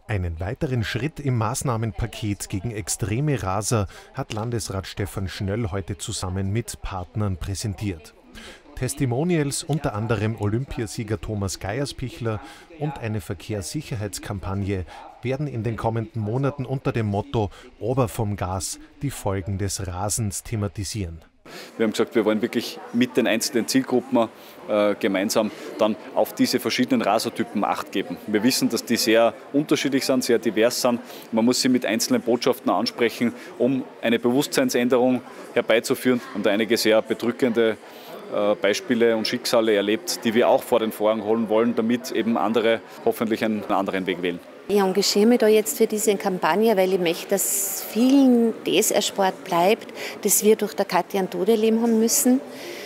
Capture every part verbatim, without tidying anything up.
Einen weiteren Schritt im Maßnahmenpaket gegen extreme Raser hat Landesrat Stefan Schnöll heute zusammen mit Partnern präsentiert. Testimonials, unter anderem Olympiasieger Thomas Geierspichler, und eine Verkehrssicherheitskampagne werden in den kommenden Monaten unter dem Motto „Ober vom Gas“ die Folgen des Rasens thematisieren. Wir haben gesagt, wir wollen wirklich mit den einzelnen Zielgruppen äh, gemeinsam dann auf diese verschiedenen Rasertypen Acht geben. Wir wissen, dass die sehr unterschiedlich sind, sehr divers sind. Man muss sie mit einzelnen Botschaften ansprechen, um eine Bewusstseinsänderung herbeizuführen. Und einige sehr bedrückende äh, Beispiele und Schicksale erlebt, die wir auch vor den Vorhang holen wollen, damit eben andere hoffentlich einen anderen Weg wählen. Ich engagiere mich da jetzt für diese Kampagne, weil ich möchte, dass vielen das erspart bleibt, das wir durch der Katja einen Tod erleben haben müssen.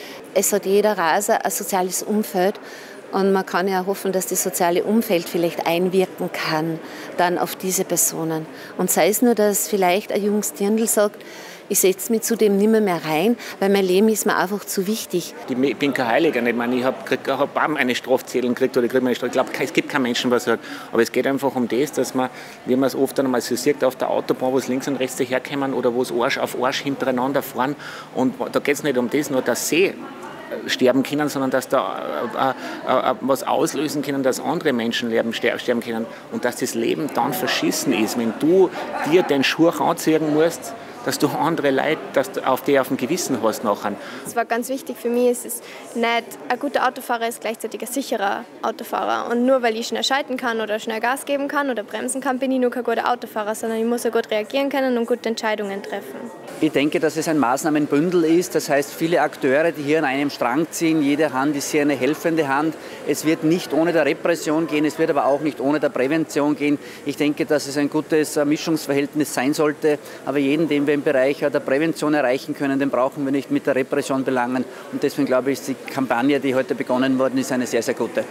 Es hat jeder Raser ein soziales Umfeld und man kann ja hoffen, dass das soziale Umfeld vielleicht einwirken kann dann auf diese Personen. Und sei es nur, dass vielleicht ein junges Dirndl sagt, ich setze mich zudem nicht mehr, mehr rein, weil mein Leben ist mir einfach zu wichtig. Ich bin kein Heiliger. Ich meine, ich habe hab auch meine Strafzettel gekriegt oder ich kriege meine Straf. Ich glaube, es gibt keinen Menschen, der sagt. Aber es geht einfach um das, dass man, wie man es oft einmal so sieht, auf der Autobahn, wo es links und rechts daherkommen oder wo es Arsch auf Arsch hintereinander fahren. Und da geht es nicht um das, nur dass sie sterben können, sondern dass da äh, äh, was auslösen können, dass andere Menschen sterben, sterben können und dass das Leben dann verschissen ist, wenn du dir den Schuh anziehen musst, dass du andere Leute, dass du auf die auf dem Gewissen hast nachher. Es war ganz wichtig für mich, es ist nicht, ein guter Autofahrer ist gleichzeitig ein sicherer Autofahrer. Und nur weil ich schnell schalten kann oder schnell Gas geben kann oder bremsen kann, bin ich nur kein guter Autofahrer, sondern ich muss ja gut reagieren können und gute Entscheidungen treffen. Ich denke, dass es ein Maßnahmenbündel ist, das heißt viele Akteure, die hier an einem Strang ziehen, jede Hand ist hier eine helfende Hand. Es wird nicht ohne der Repression gehen, es wird aber auch nicht ohne der Prävention gehen. Ich denke, dass es ein gutes Mischungsverhältnis sein sollte, aber jeden, den wir im Bereich der Prävention erreichen können, den brauchen wir nicht mit der Repression belangen. Und deswegen glaube ich, ist die Kampagne, die heute begonnen worden ist, eine sehr, sehr gute.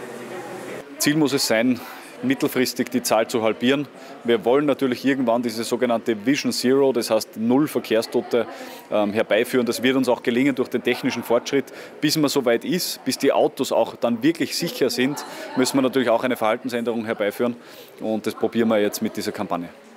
Ziel muss es sein, mittelfristig die Zahl zu halbieren. Wir wollen natürlich irgendwann diese sogenannte Vision Zero, das heißt Null Verkehrstote, ähm, herbeiführen. Das wird uns auch gelingen durch den technischen Fortschritt. Bis man so weit ist, bis die Autos auch dann wirklich sicher sind, müssen wir natürlich auch eine Verhaltensänderung herbeiführen. Und das probieren wir jetzt mit dieser Kampagne.